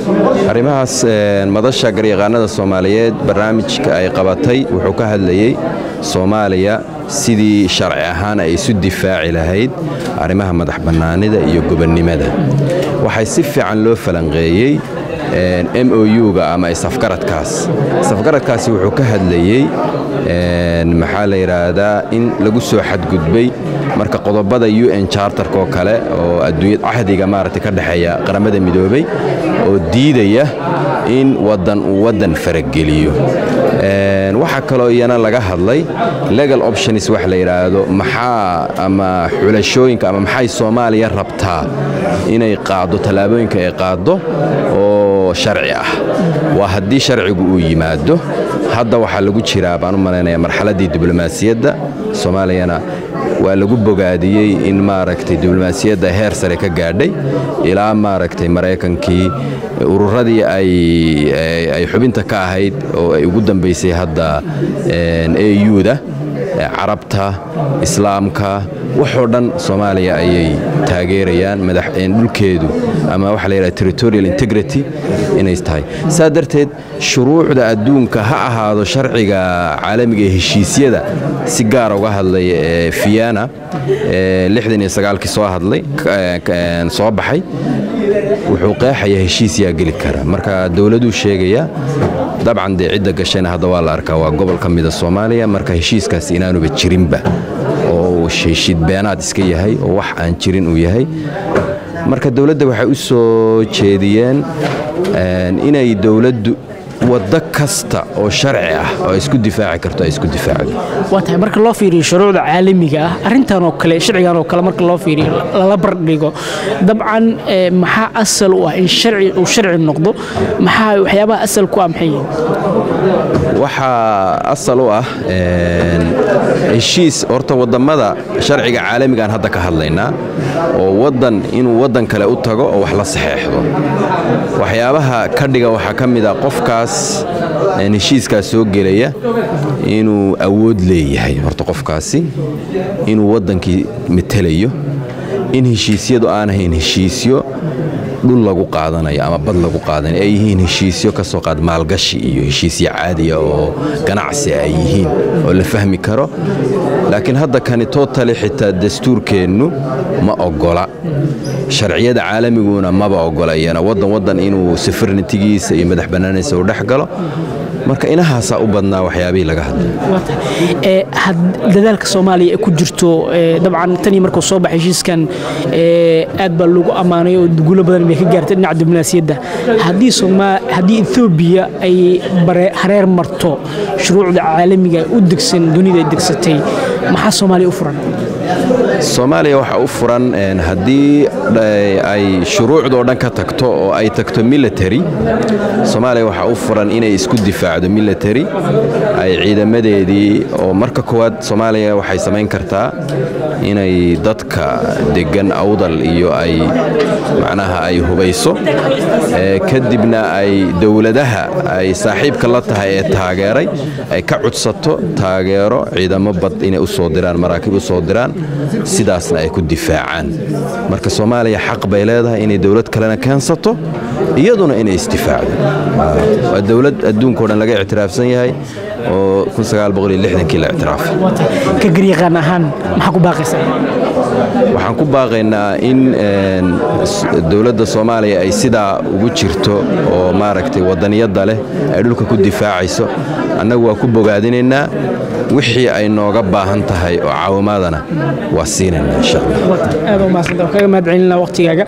arrimahaas madasha garyaqaanada Soomaaliyeed barnaamijka ay qabatay wuxuu ka hadlayay Soomaaliya sidii sharci ahaan ay isu difaaci lahayd arrimaha madax bannaanida iyo gobonnimada waxay si fiican loo falanqeeyay MOU-ga ama safgaradkaasi wuxuu ka hadlayay maxaa la yiraahdaa in lagu soo xadgudbay marka qodobada UN Charter ko kale oo adduunyada ahdiga maartay ka dhaxeeya qaramada midoobay oo diidaya in wadan farageliyo waxa kale oo iyana laga hadlay legal options wax la yiraahdo maxaa ama xulashooyinka ama maxay Soomaaliya rabtaa inay qaado talaabooyinka ay qaado oo sharci ah waa hadii sharcigu uu yimaado hadda waxa lagu jiraa baan u maleynayaa marxaladii diblomaasiyadda Soomaaliyana waa lagu bogaadiyay in maaragtay diblomaasiyadda heer sare ka gaadhay ilaa maaragtay Mareykankii ururadii ay xubinta ka ahayd oo ay ugu dambeysay hadda AU-da Carabta Islaamka wuxuu dhan Soomaaliya ayay taageerayaan madaxweyne dhulkeedu ama waxa la yiraahdo territorial integrity inay tahay saadarteed shuruucda adduunka ha ahaado sharciga caalamiga ee heshiisyada si gaar uga hadlay Vienna 69 soo hadlay soo baxay wuxuu qeexaya heshiisya gali kara marka dawladdu sheegaya dabcan cidda gashayna hadda waa la arkaa waa gobol ka mid ah Soomaaliya marka heshiiskaas inaanu ba jirinba oo heshiid beenaad iska yahay oo wax aan jirin uu yahay marka dawladda waxay u soo jeediyeen inay dawladdu wada kasta oo sharci ah oo isku difaaci karto isku difaacdo waxa marka loo fiiriyo shuruucda caalamiga ah arintan oo kale sharcigan oo kale marka loo fiiriyo la bardhigo dabcan maxaa asal u ah in sharci noqdo maxaa waxyaabaha asal ku amxay waxa asal u ah heshiis horta wadamada sharciga caalamiga aan hadda ka hadlaynaa oo wadan inuu wadan kale u tago oo wax la saxeexdo waxyaabaha ka dhiga waxa kamid ah qofkaas heshiiska soo gelaya inuu awood leeyahay horta qofkaasi inuu wadankii metelayo in heshiisyadu aan ahayn heshiisyo dhul lagu qaadanayo ama bad lagu qaadanayo ay yihiin heshiisyo ka soo qaad maalgashi iyo heshiisyo caadi ah oo ganacsi ay yihiin oo la fahmi karo laakiin hadda kan totally xitaa dastuurkeenu ma ogola sharciyada caalamiguna ma ba ogolayana wadan inuu sovereignty-giisa iyo madax bannaanaysa u dhax galo marka inahaas u badnaa waxyaabii laga hadlay dadaalka Soomaaliya ku jirto dabcan tani markuu soo baxay heshiiskan aad baa lagu amaanay oo guulo badan ay ka gaartay dhinaca diblomaasiyadda hadii Ethiopia ay hareer marto shuruucda caalamiga u degsan dunida degsatay maxaa Soomaaliya u furan Soomaaliya waxa u furan hadii ay shuruucda oo dhan ka tagto oo ay tagto military Soomaaliya waxa u furan inay isku difaacdo military ay ciidamadeedii oo marka koowaad Soomaaliya waxay sameyn kartaa inay dadka degan awdal iyo ay macnaha ay hubayso kadibna ay dawladaha ay saaxiibka la tahay ee taageeray ay ka codsato taageero ciidamo bad inay u soo diraan maraakiib u soo diraan sidaasna ay ku difaacaan marka Soomaaliya xaq bay leedahay inay dawlad kalena keensato iyaduna inay istifaacdo waa dawlad adduunka oo dhan laga ictiraafsan yahay oo 1960 la ictiraafay ka garyaqaan ahaan maxaa ku baaqaysaa waxaan ku baaqaynaa in dawladda Soomaaliya ay sida ugu jirto oo maaragtay wadaniyada leh ay dhulka ku difaacayso annagu waa ku bogaadinaynaa wixii ay nooga baahan tahay oo caawimaadana waa siinayna insha Allah aad u maasanta kaga mahadcelinaa waqtigaaga